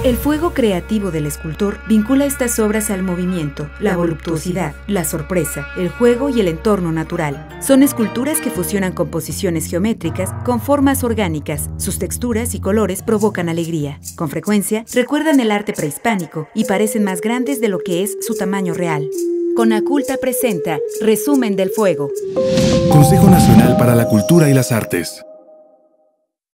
El fuego creativo del escultor vincula estas obras al movimiento, la voluptuosidad, la sorpresa, el juego y el entorno natural. Son esculturas que fusionan composiciones geométricas con formas orgánicas. Sus texturas y colores provocan alegría. Con frecuencia, recuerdan el arte prehispánico y parecen más grandes de lo que es su tamaño real. Conaculta presenta Resumen del Fuego. Consejo Nacional para la Cultura y las Artes.